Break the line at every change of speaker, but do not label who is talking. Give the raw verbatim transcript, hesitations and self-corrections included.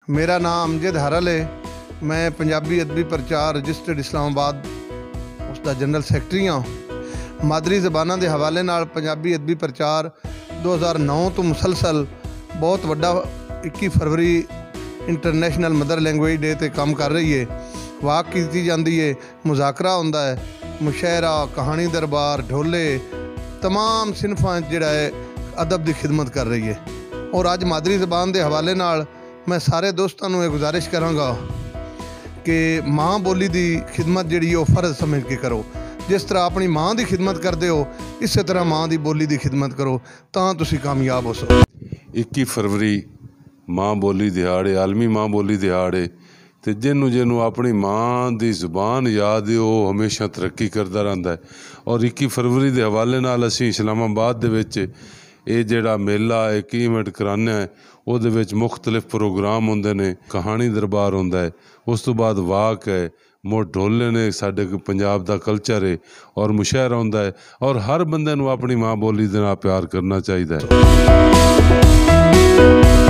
मेरा नाम अमजद हरल है। मैं पंजाबी अदबी प्रचार रजिस्टर्ड इस्लामाबाद उसका जनरल सैकटरी हाँ। मादरी ज़बाना के हवाले नाल पंजाबी अदबी प्रचार दो हज़ार नौ तो मुसलसल बहुत वड्डा इक्की फरवरी इंटरनेशनल मदर लैंग्वेज डे ते काम कर रही है। वाक की जाती है, मुज़ाकरा होंदा है, मुशायरा, कहानी दरबार, ढोले, तमाम सिनफां जिहड़ा है अदब की खिदमत कर रही है। और अज मादरी ज़बान के हवाले नाल मैं सारे दोस्तों को गुजारिश कराँगा कि माँ बोली की खिदमत जिहड़ी वो फ़र्ज समझ के करो। जिस तरह अपनी माँ की खिदमत करते हो इस तरह माँ की बोली की खिदमत करो, तां तुसी कामयाब हो सको।
इक्की फरवरी माँ बोली दिहाड़े, आलमी माँ बोली दिहाड़े, तो जिन्हों जिन्हों अपनी माँ की जुबान याद है वो हमेशा तरक्की करता रहता है। और इक्की फरवरी के हवाले नाल असीं इस्लामाबाद दे विच ये जिहड़ा मेला एक इवेंट कराने है, उहदे विच मुख्तलिफ प्रोग्राम होंदे ने, कहानी दरबार होंदा है, उस तो बाद वाक है, मोड़ ढोले ने, साडे पंजाब दा कल्चर है, और मुशायरा होंदा है। और हर बंदे नूं अपनी माँ बोली दे नाल प्यार करना चाहिए।